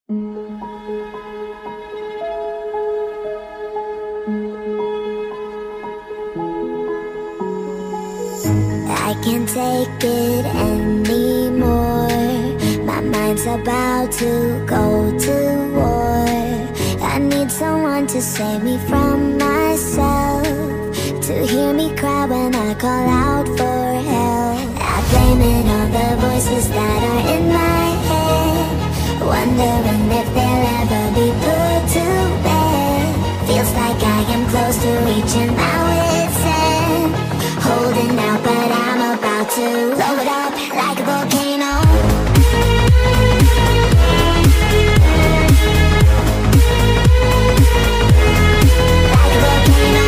I can't take it anymore. My mind's about to go to war. I need someone to save me from myself, to hear me cry when I call out for help. I blame it on the voices that are in my head, wondering if they'll ever be put to bed. Feels like I am close to reaching my wit's end, holding out but I'm about to blow it up like a volcano. Like a volcano.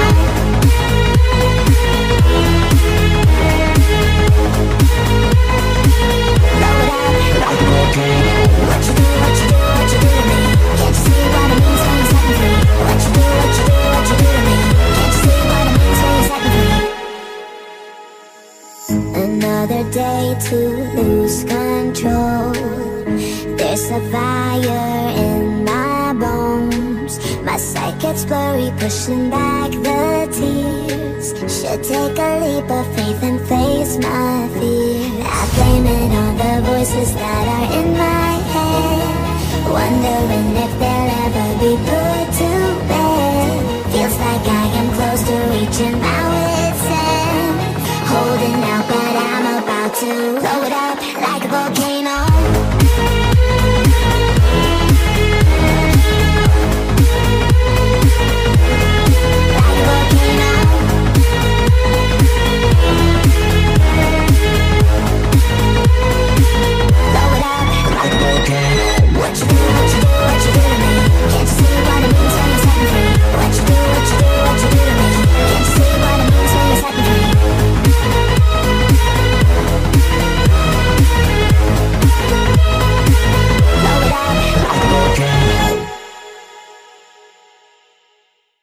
Blow it up like a volcano. What you do, what you do, what you do to me? Can't you see what it means when you set me free? What you do, what you do, what you do to me? Can't you see what it means when you set me free? Another day to lose control. There's a fire in my bones. My sight gets blurry, pushing back the tears. Should take a leap of faith and face my fear. I blame it on the voices that are in my